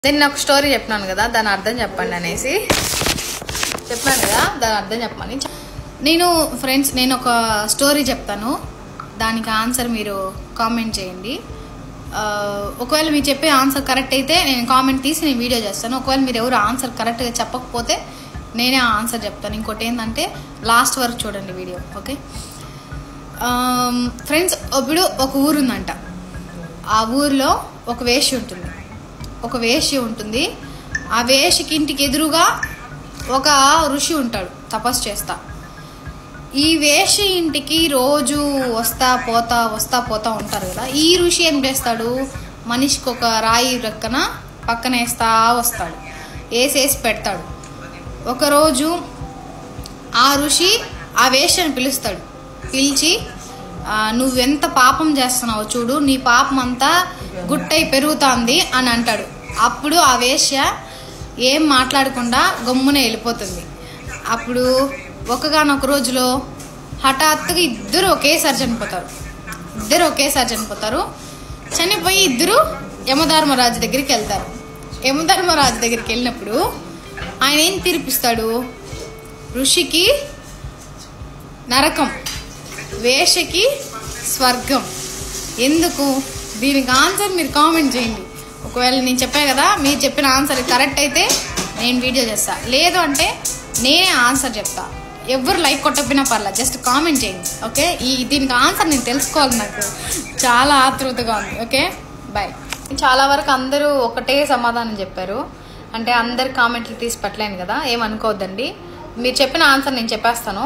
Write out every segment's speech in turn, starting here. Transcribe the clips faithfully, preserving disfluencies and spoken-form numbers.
నేను నాకు స్టోరీ చెప్పినాను కదా, దాని అర్థం చెప్పండి అనేసి చెప్పాను కదా, దాని అర్థం చెప్పమని. నేను ఫ్రెండ్స్ నేను ఒక స్టోరీ చెప్తాను, దానికి ఆన్సర్ మీరు కామెంట్ చేయండి. ఒకవేళ మీరు చెప్పే ఆన్సర్ కరెక్ట్ అయితే నేను కామెంట్ తీసి నేను వీడియో చేస్తాను. ఒకవేళ మీరు ఎవరు ఆన్సర్ కరెక్ట్గా చెప్పకపోతే నేనే ఆన్సర్ చెప్తాను. ఇంకోటి ఏంటంటే లాస్ట్ వరకు చూడండి వీడియో, ఓకే ఫ్రెండ్స్. ఇప్పుడు ఒక ఊరు ఉందంట, ఆ ఊరిలో ఒక వేశ్య ఉంటుంది ఒక వేశ్య ఉంటుంది ఆ వేశ్యకి ఇంటికి ఎదురుగా ఒక ఋషి ఉంటాడు తపస్సు చేస్తా. ఈ వేశ్య ఇంటికి రోజు వస్తా పోతా వస్తా పోతా ఉంటారు కదా. ఈ ఋషి ఏం చేస్తాడు, మనిషికి ఒక రాయి రెక్కన పక్కన వేస్తా వస్తాడు, వేసేసి పెడతాడు. ఒకరోజు ఆ ఋషి ఆ వేశ్యని పిలుస్తాడు, పిలిచి నువ్వెంత పాపం చేస్తున్నావు చూడు, నీ పాపం అంతా గుట్టై పెరుగుతుంది అని అంటాడు. అప్పుడు ఆ వేశ్య ఏం మాట్లాడకుండా గమ్మున వెళ్ళిపోతుంది. అప్పుడు ఒకగానొక రోజులో హఠాత్తుగా ఇద్దరు ఒకేసారి చనిపోతారు ఇద్దరు ఒకేసారి చనిపోతారు చనిపోయి ఇద్దరు యమధర్మరాజు దగ్గరికి వెళ్తారు. యమధర్మరాజు దగ్గరికి వెళ్ళినప్పుడు ఆయన ఏం తీర్పిస్తాడు, ఋషికి నరకం, వేశ్యకి స్వర్గం. ఎందుకు? దీనికి ఆన్సర్ మీరు కామెంట్ చేయండి. ఒకవేళ నేను చెప్పా కదా, మీరు చెప్పిన ఆన్సర్ కరెక్ట్ అయితే నేను వీడియో చేస్తా, లేదు అంటే నేనే ఆన్సర్ చెప్తా. ఎవరు లైక్ కొట్టకపోయినా పర్లేదు, జస్ట్ కామెంట్ చేయండి, ఓకే. ఈ దీనికి ఆన్సర్ నేను తెలుసుకోవాలి, నాకు చాలా ఆతృతగా ఉంది, ఓకే బాయ్. చాలా వరకు అందరూ ఒకటే సమాధానం చెప్పారు, అంటే అందరు కామెంట్లు తీసి పెట్టలేను కదా, ఏమనుకోవద్దండి. మీరు చెప్పిన ఆన్సర్ నేను చెప్పేస్తాను.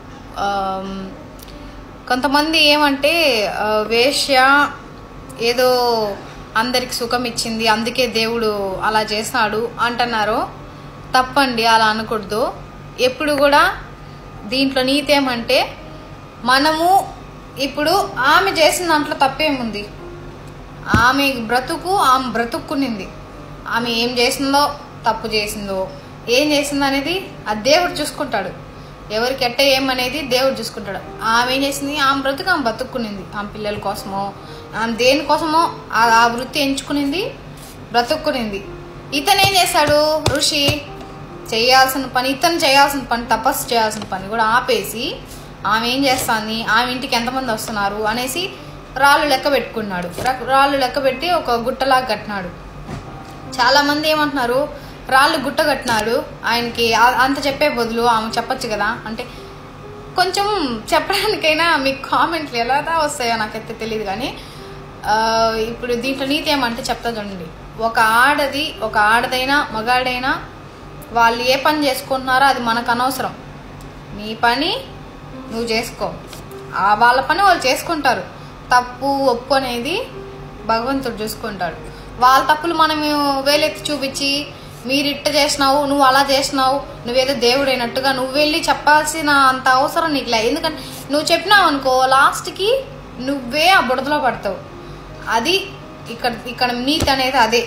కొంతమంది ఏమంటే వేశ్య ఏదో అందరికి సుఖం ఇచ్చింది, అందుకే దేవుడు అలా చేస్తాడు అంటున్నారు. తప్పండి, అలా అనకూడదు. ఎప్పుడు కూడా దీంట్లో నీతి ఏమంటే, మనము ఇప్పుడు ఆమె చేసిన దాంట్లో తప్పేముంది, ఆమె బ్రతుకు ఆమె బ్రతుక్కునింది. ఆమె ఏం చేసిందో, తప్పు చేసిందో, ఏం చేసిందో అనేది ఆ దేవుడు చూసుకుంటాడు. ఎవరికి ఎట్ట ఏమనేది దేవుడు చూసుకుంటాడు. ఆమె ఏం చేసింది, ఆమె బ్రతుకు ఆమె బతుక్కునింది, ఆమె పిల్లల కోసమో ఆమె దేనికోసమో ఆ వృత్తి ఎంచుకునింది, బ్రతుక్కునింది. ఇతను ఏం చేశాడు, ఋషి చేయాల్సిన పని, ఇతను చేయాల్సిన పని, తపస్సు చేయాల్సిన పని కూడా ఆపేసి ఆమె ఏం చేస్తాంది, ఆమె ఇంటికి ఎంతమంది వస్తున్నారు అనేసి రాళ్ళు లెక్క పెట్టుకున్నాడు. రాళ్ళు లెక్క పెట్టి ఒక గుట్టలాగా కట్టినాడు. చాలామంది ఏమంటున్నారు, రాళ్ళు గుట్ట కట్టినాడు, ఆయనకి అంత చెప్పే బదులు ఆమె చెప్పచ్చు కదా అంటే, కొంచెం చెప్పడానికైనా మీకు కామెంట్లు ఎలాగా వస్తాయో నాకైతే తెలియదు. కానీ ఇప్పుడు దీంట్లో నీతి ఏమంటే చెప్తా చూడండి. ఒక ఆడది ఒక ఆడదైనా మగాడైనా వాళ్ళు ఏ పని చేసుకుంటున్నారో అది మనకు అనవసరం. నీ పని నువ్వు చేసుకో, ఆ వాళ్ళ పని వాళ్ళు చేసుకుంటారు. తప్పు ఒప్పు అనేది భగవంతుడు చూసుకుంటాడు. వాళ్ళ తప్పులు మనం వేలెత్తి చూపించి మీరు ఇట్ట చేసినావు, నువ్వు అలా చేసినావు, నువ్వేదో దేవుడు అయినట్టుగా నువ్వు వెళ్ళి చెప్పాల్సిన అంత అవసరం నీకు లే. ఎందుకంటే నువ్వు చెప్పినావు అనుకో, లాస్ట్కి నువ్వే ఆ బుడదలో పడతావు. అది ఇక్కడ ఇక్కడ నీతి అనేది అదే.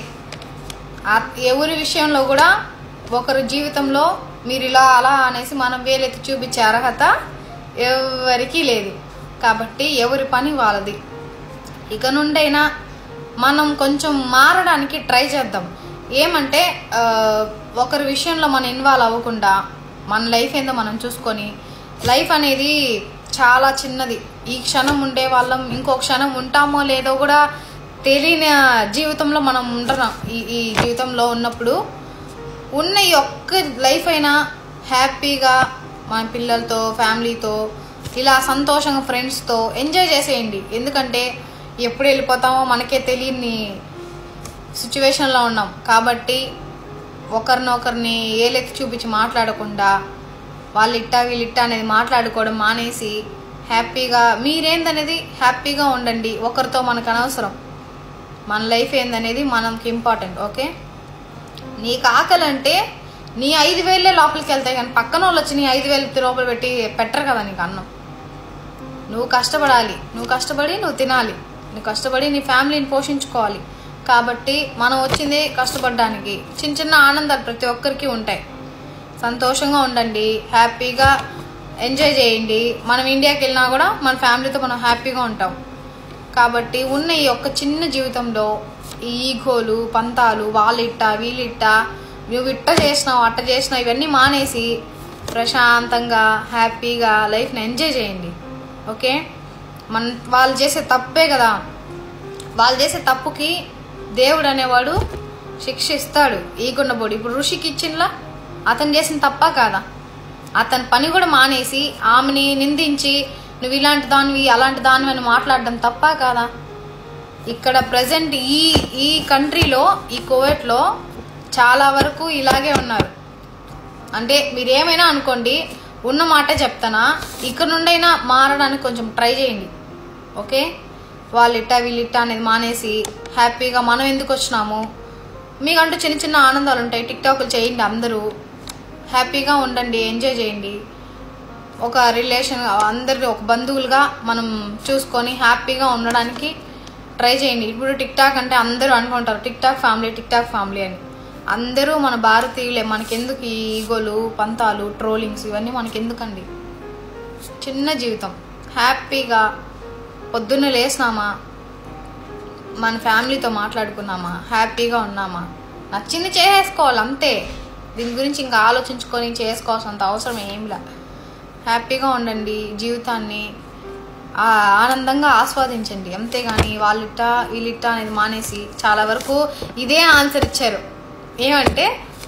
ఎవరి విషయంలో కూడా ఒకరి జీవితంలో మీరు ఇలా అలా అనేసి మనం వేలెత్తి చూపించే అర్హత ఎవరికీ లేదు. కాబట్టి ఎవరి పని వాళ్ళది. ఇక నుండైనా మనం కొంచెం మారడానికి ట్రై చేద్దాం. ఏమంటే ఒకరి విషయంలో మనం ఇన్వాల్వ్ అవ్వకుండా మన లైఫ్ ఏందో మనం చూసుకొని, లైఫ్ అనేది చాలా చిన్నది. ఈ క్షణం ఉండే వాళ్ళం ఇంకో క్షణం ఉంటామో లేదో కూడా తెలియని జీవితంలో మనం ఉంటున్నాం. ఈ ఈ జీవితంలో ఉన్నప్పుడు ఉన్న ఈ ఒక్క లైఫ్ అయినా హ్యాపీగా మన పిల్లలతో, ఫ్యామిలీతో ఇలా సంతోషంగా ఫ్రెండ్స్తో ఎంజాయ్ చేసేయండి. ఎందుకంటే ఎప్పుడు వెళ్ళిపోతామో మనకే తెలియని సిచ్యువేషన్లో ఉన్నాం. కాబట్టి ఒకరినొకరిని ఏలెత్తి చూపించి మాట్లాడకుండా, వాళ్ళు ఇట్టా వీళ్ళు ఇట్టా అనేది మాట్లాడుకోవడం మానేసి హ్యాపీగా మీరేందనేది హ్యాపీగా ఉండండి. ఒకరితో మనకు అనవసరం, మన లైఫ్ ఏందనేది మనకి ఇంపార్టెంట్, ఓకే. నీకు ఆకలి అంటే నీ ఐదు వేలే లోపలికి వెళ్తాయి, కానీ పక్కన వాళ్ళు వచ్చి నీ ఐదు వేలు లోపల పెట్టి పెట్టరు కదా నీకు అన్నం. నువ్వు కష్టపడాలి, నువ్వు కష్టపడి నువ్వు తినాలి, నువ్వు కష్టపడి నీ ఫ్యామిలీని పోషించుకోవాలి. కాబట్టి మనం వచ్చింది కష్టపడడానికి. చిన్న చిన్న ఆనందాలు ప్రతి ఒక్కరికి ఉంటాయి. సంతోషంగా ఉండండి, హ్యాపీగా ఎంజాయ్ చేయండి. మనం ఇండియాకి వెళ్ళినా కూడా మన ఫ్యామిలీతో మనం హ్యాపీగా ఉంటాం. కాబట్టి ఉన్న ఈ ఒక్క చిన్న జీవితంలో ఈ ఈగోలు పంతాలు వాళ్ళిట్ట వీళ్ళిట్ట నువ్వు ఇట్ట చేసినావు అట్ట చేసినావు ఇవన్నీ మానేసి ప్రశాంతంగా హ్యాపీగా లైఫ్ని ఎంజాయ్ చేయండి. ఓకే, మన వాళ్ళు చేసే తప్పే కదా, వాళ్ళు చేసే తప్పుకి దేవుడు అనేవాడు శిక్ష ఇస్తాడు. ఈగుండబోడు ఇప్పుడు ఋషికి ఇచ్చినలా అతను చేసిన తప్ప కాదా? అతని పని కూడా మానేసి ఆమెని నిందించి నువ్వు ఇలాంటి దానివి అలాంటి దానివి అని మాట్లాడడం తప్ప కాదా? ఇక్కడ ప్రజెంట్ ఈ ఈ కంట్రీలో ఈ కువైట్లో చాలా వరకు ఇలాగే ఉన్నారు. అంటే మీరు ఏమైనా అనుకోండి, ఉన్న మాటే చెప్తానా, ఇక్కడ నుండైనా మారడానికి కొంచెం ట్రై చేయండి. ఓకే, వాళ్ళిట్ట వీళ్ళిట్ట అనేది మానేసి హ్యాపీగా మనం ఎందుకు వచ్చినాము, మీకంటూ చిన్న చిన్న ఆనందాలు ఉంటాయి, టిక్టాకులు చేయండి, అందరూ హ్యాపీగా ఉండండి, ఎంజాయ్ చేయండి. ఒక రిలేషన్ అందరి ఒక బంధువులుగా మనం చూసుకొని హ్యాపీగా ఉండడానికి ట్రై చేయండి. ఇప్పుడు టిక్ టాక్ అంటే అందరూ అనుకుంటారు TikTok family TikTok family అని. అందరూ మన భారతీయులే, మనకెందుకు ఈ ఈగోలు పంతాలు ట్రోలింగ్స్ ఇవన్నీ మనకెందుకండి? చిన్న జీవితం, హ్యాపీగా పొద్దున్న లేసినామా, మన ఫ్యామిలీతో మాట్లాడుకున్నామా, హ్యాపీగా ఉన్నామా, నచ్చింది చేసుకోవాలి అంతే. దీని గురించి ఇంకా ఆలోచించుకొని చేసుకోవాల్సినంత అవసరం ఏంలా. హ్యాపీగా ఉండండి, జీవితాన్ని ఆనందంగా ఆస్వాదించండి, అంతేగాని వాళ్ళిట్ట వీళ్ళిట్ట అనేది మానేసి. చాలా వరకు ఇదే ఆన్సర్ ఇచ్చారు, ఏమంటే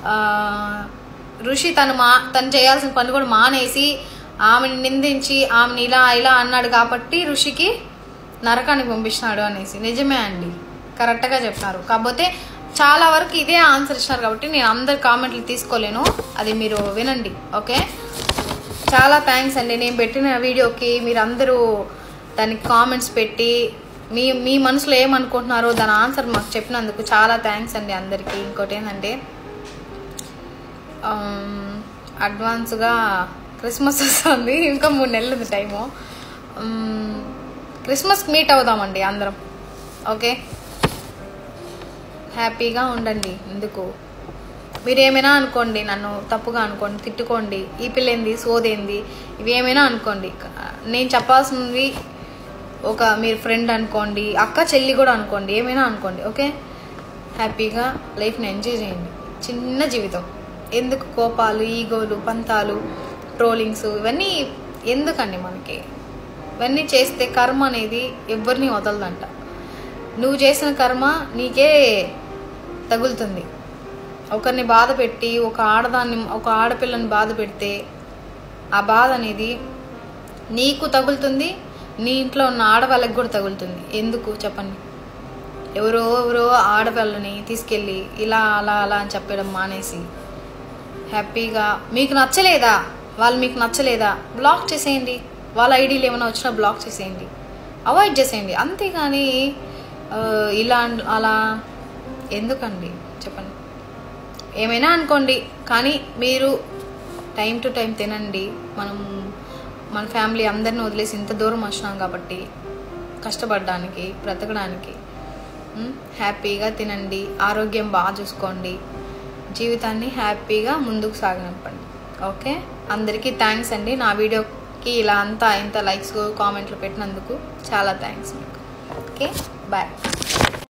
ఋషి తను మా తను చేయాల్సిన పని కూడా మానేసి ఆమెను నిందించి ఆమెను ఇలా ఇలా అన్నాడు కాబట్టి ఋషికి నరకానికి పంపిస్తున్నాడు అనేసి. నిజమే అండి, కరెక్ట్గా చెప్పినారు. కాకపోతే చాలా వరకు ఇదే ఆన్సర్ ఇచ్చినారు కాబట్టి నేను అందరి కామెంట్లు తీసుకోలేను, అది మీరు వినండి. ఓకే, చాలా థ్యాంక్స్ అండి. నేను పెట్టిన వీడియోకి మీరు అందరూ దానికి కామెంట్స్ పెట్టి మీ మీ మనసులో ఏమనుకుంటున్నారో దాని ఆన్సర్ మాకు చెప్పినందుకు చాలా థ్యాంక్స్ అండి అందరికీ. ఇంకోటి ఏంటంటే అడ్వాన్స్గా క్రిస్మస్ వస్తుంది, ఇంకా మూడు నెలలు ఉంది టైము. క్రిస్మస్కి మీట్ అవుదామండి అందరం. ఓకే, హ్యాపీగా ఉండండి. ఎందుకు మీరు ఏమైనా అనుకోండి, నన్ను తప్పుగా అనుకోండి, తిట్టుకోండి, ఈ పిల్లేంది సోదేంది ఇవి ఏమైనా అనుకోండి. నేను చెప్పాల్సింది ఒక మీరు ఫ్రెండ్ అనుకోండి, అక్క చెల్లి కూడా అనుకోండి, ఏమైనా అనుకోండి. ఓకే, హ్యాపీగా లైఫ్ని ఎంజాయ్ చేయండి. చిన్న జీవితం, ఎందుకు కోపాలు ఈగోలు పంతాలు ట్రోలింగ్స్ ఇవన్నీ ఎందుకండి మనకి? ఇవన్నీ చేస్తే కర్మ అనేది ఎవరిని వదలదంట. నువ్వు చేసిన కర్మ నీకే తగులుతుంది. ఒకరిని బాధ పెట్టి ఒక ఆడదాన్ని ఒక ఆడపిల్లని బాధ పెడితే ఆ బాధ అనేది నీకు తగులుతుంది, నీ ఇంట్లో ఉన్న ఆడవాళ్ళకి కూడా తగులుతుంది. ఎందుకు చెప్పండి? ఎవరో ఎవరో ఆడపిల్లని తీసుకెళ్ళి ఇలా అలా అలా అని చెప్పడం మానేసి హ్యాపీగా మీకు నచ్చలేదా, వాళ్ళు మీకు నచ్చలేదా బ్లాక్ చేసేయండి. వాళ్ళ ఐడీలు ఏమైనా వచ్చినా బ్లాక్ చేసేయండి, అవాయిడ్ చేసేయండి. అంతేగాని ఇలా అలా ఎందుకండి చెప్పండి? ఏమైనా అనుకోండి, కానీ మీరు టైం టు టైం తినండి. మనం మన ఫ్యామిలీ అందరిని వదిలేసి ఇంత దూరం వచ్చినాం కాబట్టి కష్టపడడానికి బ్రతకడానికి హ్యాపీగా తినండి, ఆరోగ్యం బాగా చూసుకోండి, జీవితాన్ని హ్యాపీగా ముందుకు సాగనివ్వండి. ఓకే, అందరికీ థ్యాంక్స్ అండి. నా వీడియోకి ఇలా అంతా ఇంత లైక్స్ కామెంట్లు పెట్టినందుకు చాలా థ్యాంక్స్ మీకు. Okay, bye.